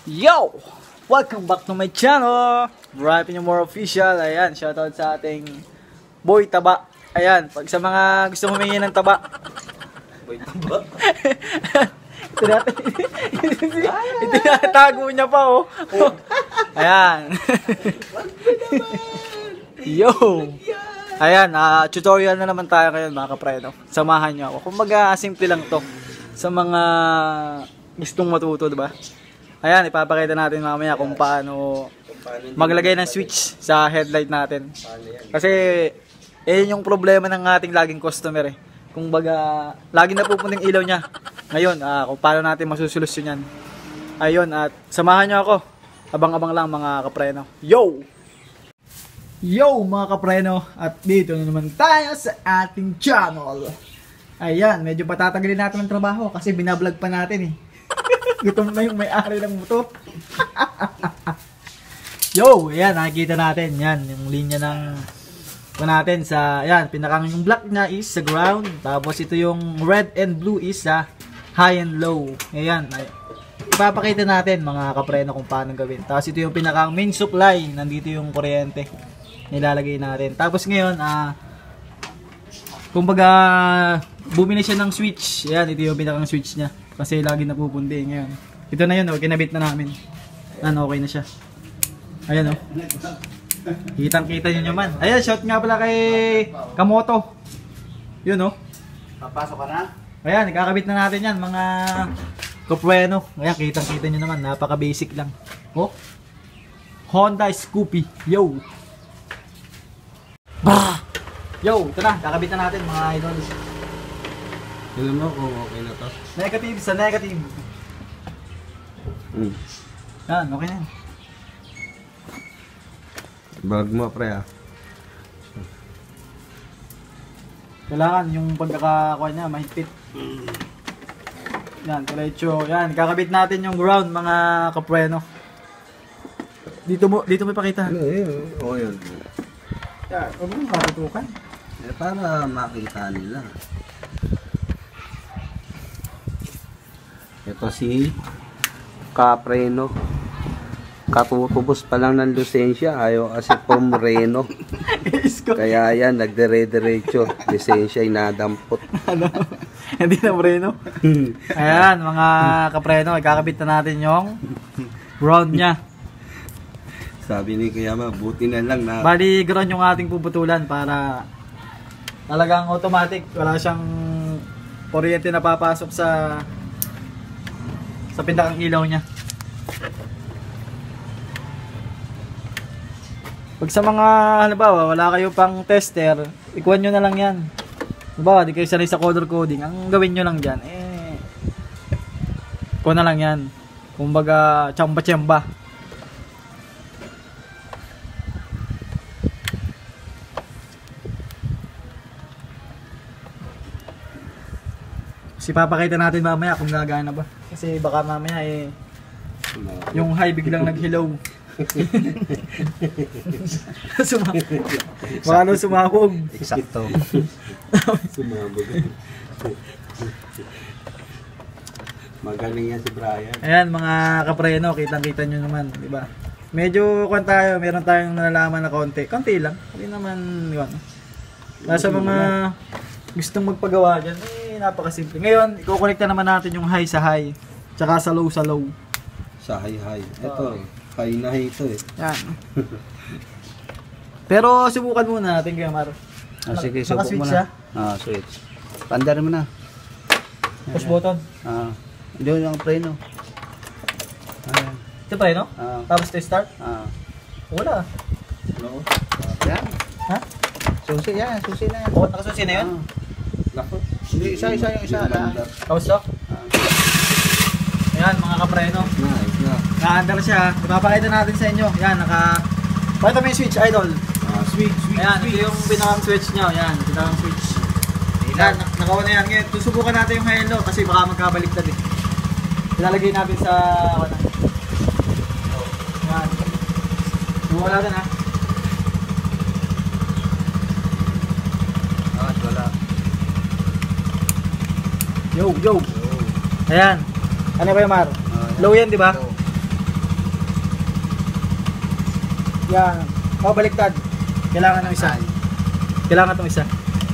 Yo! Welcome back to my channel! Rapin yung more official. Ayan, shoutout sa ating Boy Taba. Ayan, pag sa mga gusto humingi ng taba. Boy Taba? Ito natago niya pa, oh. Ayan. Yo! Ayan, tutorial na naman tayo ngayon mga kapreno. Samahan niyo ako. Kumbaga, simple lang to. Sa mga gustong matuto, diba? Ayan, ipapakita natin mamaya kung paano maglagay ng switch sa headlight natin. Kasi, yung problema ng ating laging customer eh. Kung baga, lagi na pupunting ilaw niya. Ngayon, kung paano natin masusolusyon yan. Ayun, at samahan niyo ako. Abang-abang lang mga kapreno. Yo! Yo mga kapreno! At dito na naman tayo sa ating channel. Ayan, medyo patatagalin natin ang trabaho kasi binablog pa natin eh. Gutom na yung may-ari ng motor. Yo, ayan, nakikita natin. Yan, yung linya ng natin sa, ayan, pinakang yung black na is sa ground. Tapos ito yung red and blue is sa high and low. Ayan, ipapakita natin mga kapreno kung paano gawin. Tapos ito yung pinakang main supply. Nandito yung kuryente. Nilalagay natin. Tapos ngayon, kumbaga, bumili siya ng switch. Ayan, ito yung pinakang switch niya. Kasi lagi napupundi ngayon. Ito na yun, kinabit na namin. Okay na siya. Ayan, oh. Kitang-kita nyo naman. Ayan, shout nga pala kay Kamoto. Yun, oh. Papasok ka na? Ayan, ikakabit na natin yan, mga kapreno. Ayan, kitang-kita nyo naman. Napaka-basic lang. Oh. Honda Scoopy. Yo. Bah! Yo, ito na. Kakabit na natin, mga idol. Tignan mo kung okay na to. Negative sa negative. Yan, okay na yan. Bag mo pre Kailangan yung pagkakakuha niya, mahigpit. Yan, diretso. Yan, kakabit natin yung ground, mga kapreno. Dito mo ipakita. Oo, yun. Yan, huwag mo matutukan. Para makita nila. Ito si Kapreno. Katutubos pa lang ng lisensya. Ayaw kasi pumreno. Kaya yan, nagdire-diretso. Lisensya inadampot. Hindi na preno. Ayan, mga kapreno, ikakabit na natin yung ground niya. Sabi ni Kayama, buti na lang na... Bali, ground yung ating puputulan para talagang automatic. Wala siyang kuryente na papasok sa pinakang ilaw niya. Pag sa mga, halimbawa, wala kayo pang tester, ikuhan nyo na lang yan. Halimbawa, di kayo sanay sa color coding. Ang gawin nyo lang dyan, ikuhan na lang yan. Kumbaga, tsamba-tsamba. Kasi papakita natin mamaya kung gagana ba. Kasi baka mamaya yung high biglang naghilaw. Baka sumabog. Eksakto. Sumabog. Magaling yan si Brian. Ayan mga kapreno, kitang-kita nyo naman, di ba? Medyo meron tayong nalalaman na konti. Konti lang. Hindi naman yun. Nasa mga gustong magpagawa dyan, napakasimple. Ngayon, ikukonekta naman natin yung high sa high. Tsaka sa low sa low. Sa high. Ito high na high ito eh. Yan. Pero subukan muna natin kaya Maro. Sige, subok mo siya. na. Switch. Pandar mo na. Push button. Doon yung preno. Ito pa no? Tapos to start? Wala. No. Yan. Ha? Susi yan, susi na yan. Nakasusi na yun? Nako. Hindi, isa yung isa na. Tapos to? Ayan mga kapreno. Nice na. Naka-under siya. Ipapakita natin sa inyo. Yan, pakita mo yung switch, idol. Switch. Ayan, ito yung pinakang switch nyo. Yan, pinakang switch. Yan, nakawa na yan. Ngayon, susubukan natin yung high and low kasi baka magkabaliktad eh. Ilalagay natin sa yan. Subukan natin ha. Wala. Yo. Ayan. Ano ba yung Mar? Low yan, di ba? Yan. O, baliktad. Kailangan ng isa. Kailangan itong isa.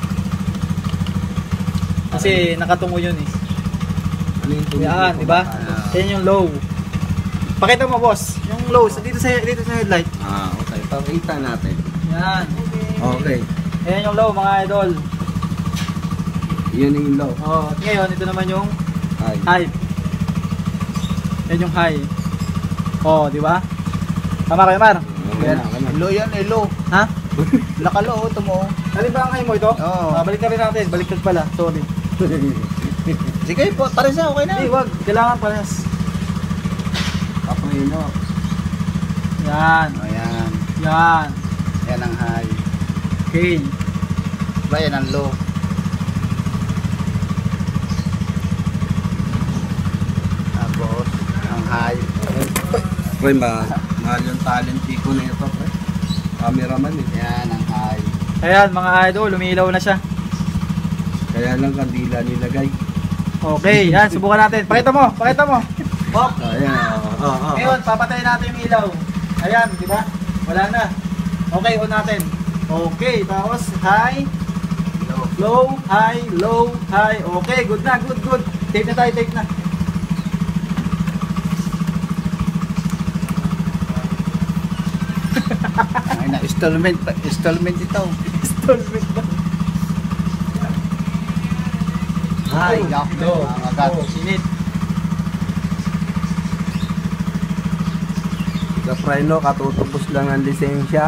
Kasi nakatungo yun eh. Ano yung tuloy? Yan, di ba? Yan yung low. Pakita mo, boss. Yung low, dito sa headlight. Okay. Pakita natin. Yan. Okay. Yan yung low, mga idol. Yun yung low. Oh, at ngayon, ito naman yung High. high. Yan yung high. Oh, di ba? Tama kayo, Mar? Yan. Low yan eh, low. Ha? Lakalo, ito mo. Alin ba ang high mo ito? Oo. Balik na rin natin. Baliktad pala. Sorry. Sige po, pares na, okay na. Hindi, wag. Kailangan pares. Apreno. Yan. Ayan. Yan. Yan ang high. Okay. Ba, yan ang low. Tapos, ang high. Pre, mahal yung talent ko na ito, pre. Cameraman eh. Yan ang high. Ayan, mga idol. Lumilaw na siya. Kaya lang kandila nilagay. Okay. Yan. Subukan natin. Pakita mo. Pakita mo. Pop. Ayan. Ngayon, papatayin natin yung ilaw. Ayan, di ba? Wala na. Okay, on natin. Okay, tapos high, low, high, low, high. Okay, good na, good, good. Tape na tayo, tape na. Ay na, installment ito. Installment na. High, low, mga gat. sinit. Sa Preno, katutubos lang ang lisensya.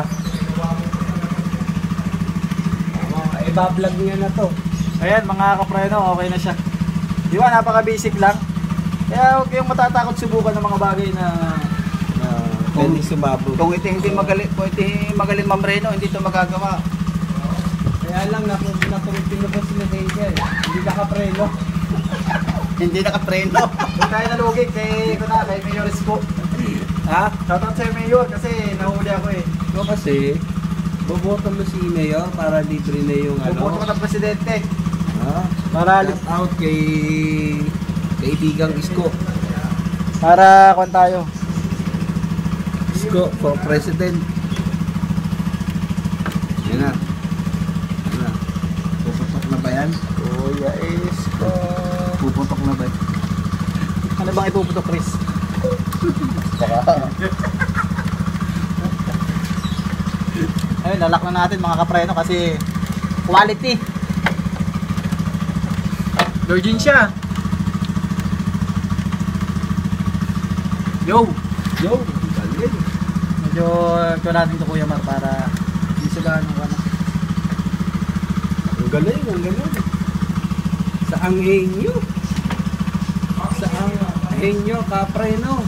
Iba-vlog niya na to. Ayan, mga kapreno, okay na siya. Di ba, napaka-basic lang. Kaya huwag kayong matatakot subukan ng mga bagay na Pwede sumabog. Kung ito hindi magaling mamreno, hindi ito magagawa. Kaya lang, pinabas si lisensya eh. Hindi nakapreno. Hindi nakapreno. Kung tayo nalugig kay Mayor Isko. Ha? Shoutout sa'yo, Mayor, kasi nahuli ako eh. So kasi, boboto mo si Mayor para libre na yung Bumoto ka ng presidente. Para shout out kay kaibigang Isko. Para kung tayo. Isko for president. Yan na. Yan na. Puputok na ba yan? Kuya Isko. Puputok na ba yan? Ano bang ipuputok, Chris? Ayun, lalak na natin mga kapreno kasi quality. Virgin siya. Yo! Yo! Galing! Medyo ito natin to Kuya Mar para hindi sila ano. Ang galing, ang galing. Sa ang henyo. Sa ang henyo, kapreno.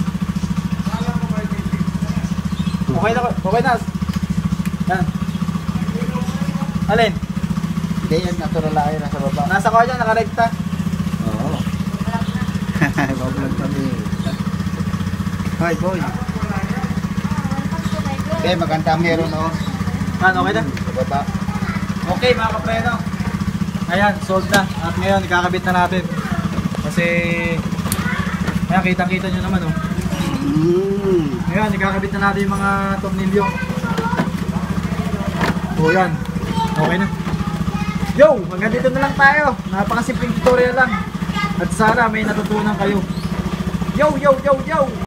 Okay na, okay na. Yan. Alin? Hindi yan, natural lang yun, nasa baba. Nasa ko dyan, nakaregta. Oo. Bablog kami. Hoy, boy. Okay, maganda meron o. Ano, okay na? Sa baba. Okay mga kapreno. Ayan, sold na. At ngayon, ikakabit na natin. Kasi, ayan, kitang-kita nyo naman oh. Ayan, ikakabit na natin yung mga tornilyo. O yan. Okay na. Yo! Hanggang dito na lang tayo. Napakasimpleng tutorial lang. At sana may natutunan kayo. Yo, yo, yo, yo!